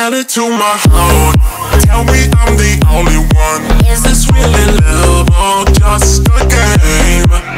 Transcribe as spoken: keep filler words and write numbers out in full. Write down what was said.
tell it to my heart. Tell me I'm the only one. Is this really love or just a game?